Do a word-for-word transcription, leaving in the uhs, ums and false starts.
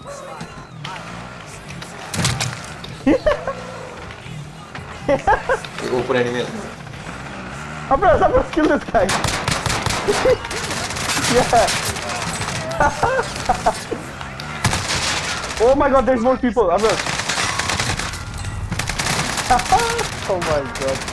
ऊपर enemy Abras, Abras, kill this guy. Yeah. Oh my god, there's more people. Abras. Oh my god.